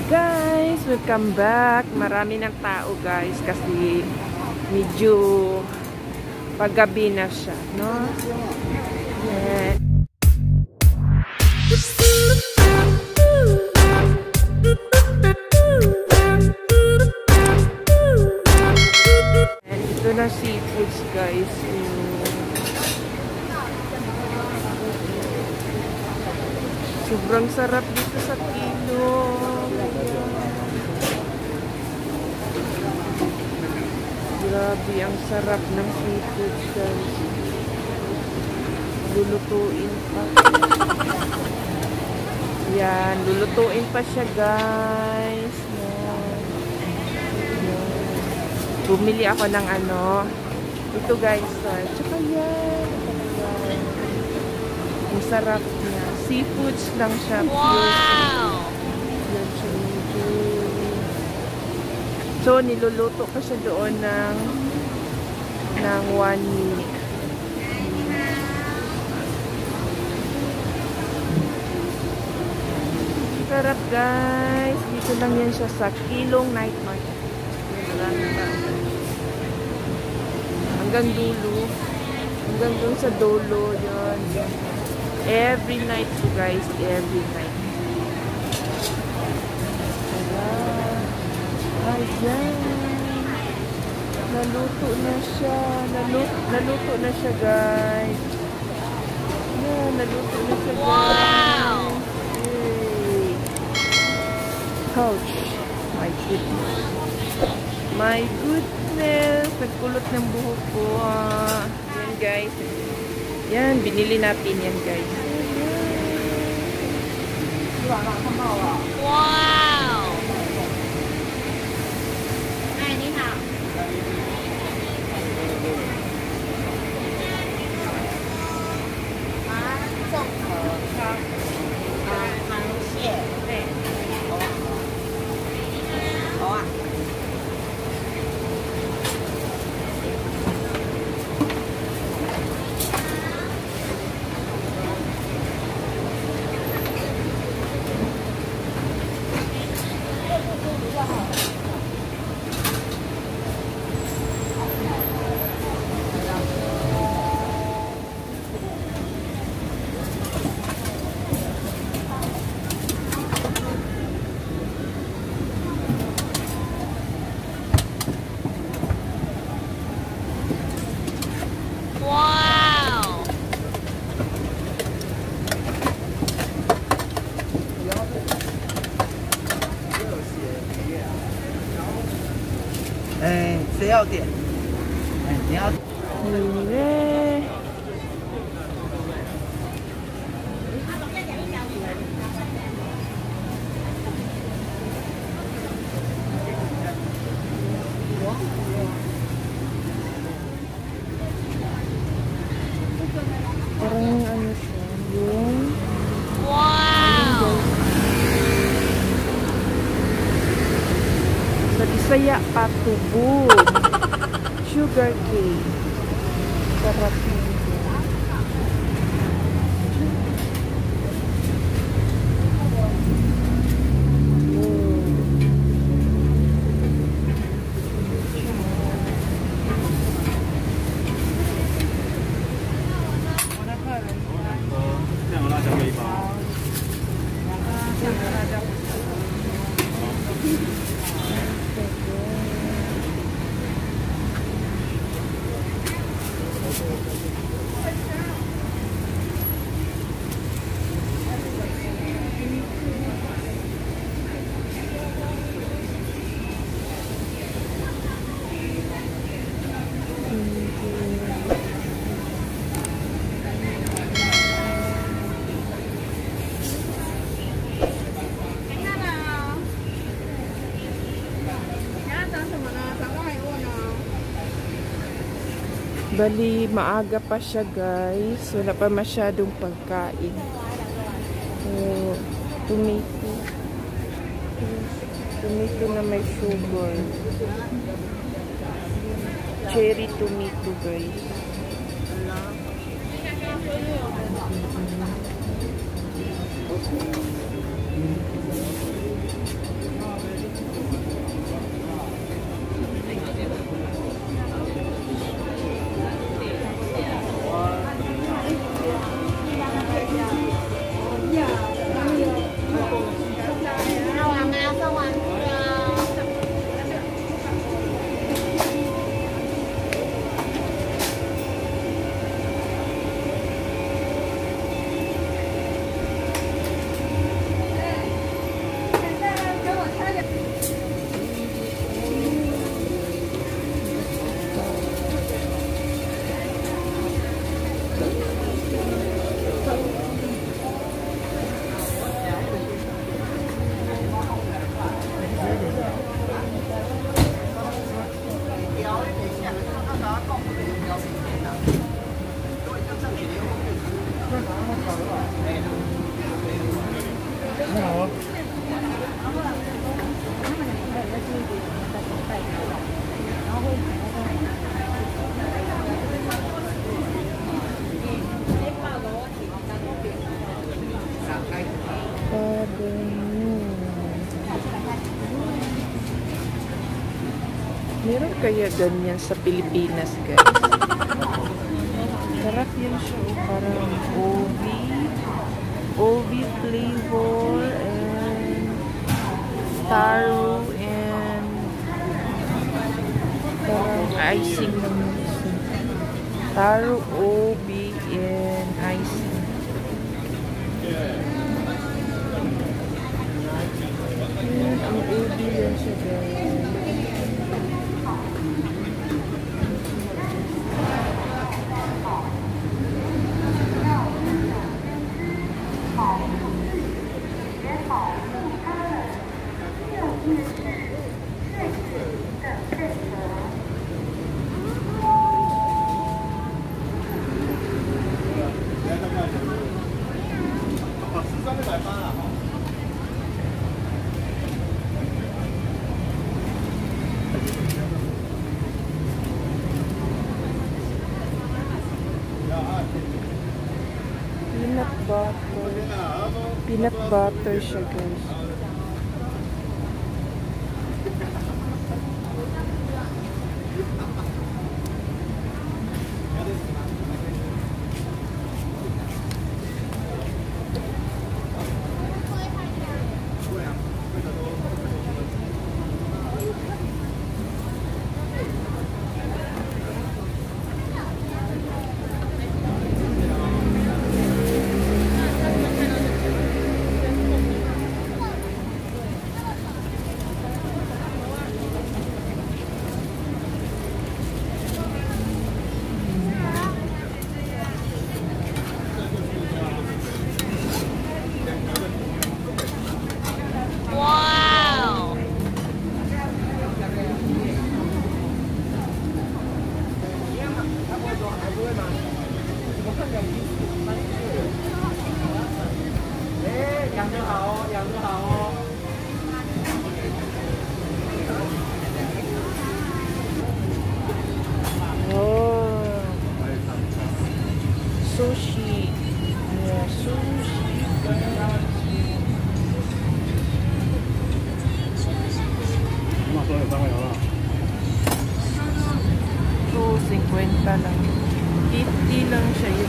Guys, welcome back. Marami ng tao guys kasi medyo paggabi na siya, no? Yeah. And ito na seafoods guys. Sobrang sarap dito sa kilo. Grabe, ang sarap ng seafood guys. Lulutuin pa. Yan, lulutuin pa siya guys. Yan. Bumili ako ng ano. Ito guys. Tsaka yan. Ang sarap niya. Seafoods lang siya. Wow! Yan siya. So, niluluto ko siya doon ng 1 week. Sarap guys. Dito lang yan siya sa Kilong Night Market. Hanggang dulo. Hanggang doon sa dulo. Yun. Every night po guys. Every night. Ayan. Naluto na siya. Naluto na siya guys. Ayan. Naluto na siya guys. Wow! Yay. Ouch. My goodness. My goodness. Nagkulot ng buhok ko. Yan guys. Yan. Binili natin yan guys. Wow! Này, đi nào. Trộn hàng蟹. Có ạ. Wow! 谁要点？你要。 Parang ano siya, yung Wow! sa Bisaya patubog. Sugar cane. Sarap yun. Bali, maaga pa siya guys. Wala pa masyadong pagkain. So, tomato. Tomato na may sugar. Cherry tomato guys. 好。 Meron kaya ganyan sa Pilipinas, guys? Sarap yan siya. Parang OV flavor and taro and parang icing ng taro, OV and icing. Yan, ang OV yan siya, guys. Peanut butter siya, guys. Sushi. Yeah, sushi. 2.50 lang. 50 lang siya yun.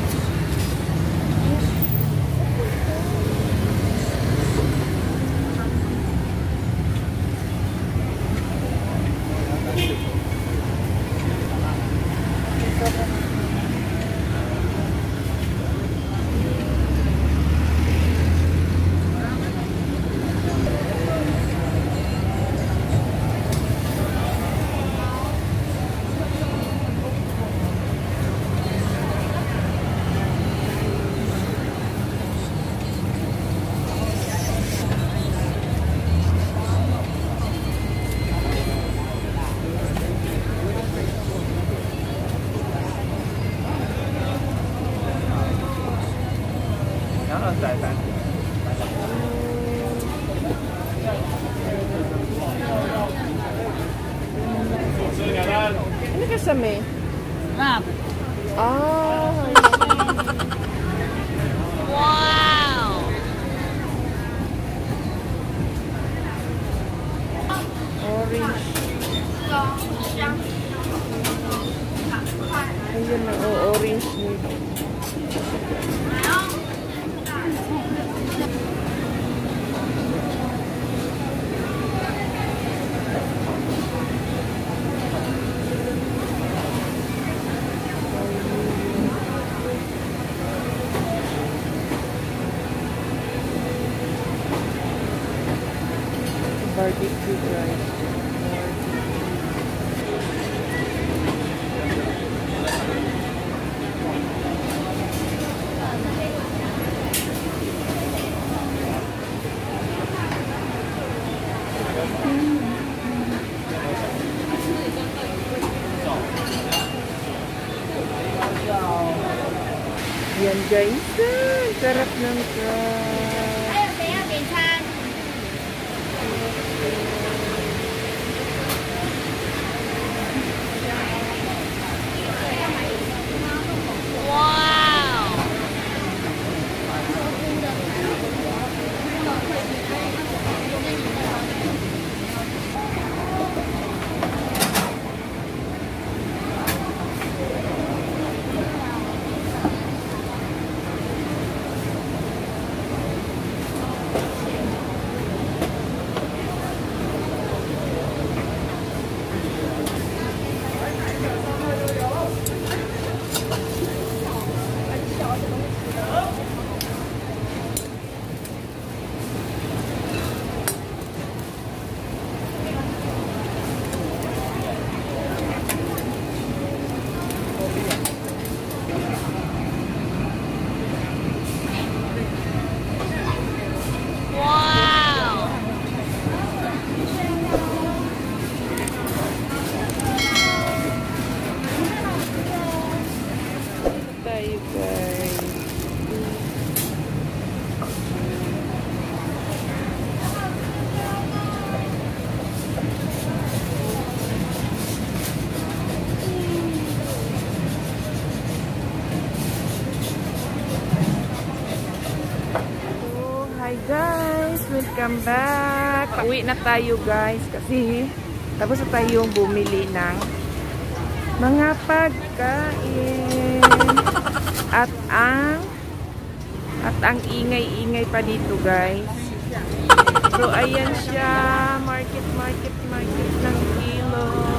Ano kasama? Map. Ah. Wow. Orange. Ayun na, orange nito. Barbecue rice. Yan guys. Sarap ng crab. 还有谁要点餐？ 哇！ Tayo guys. Hi guys, welcome back. Pauwi na tayo guys kasi tapos na tayong bumili ng mga pagkain at ang ingay-ingay pa dito guys. So ayan siya, market ng kilo.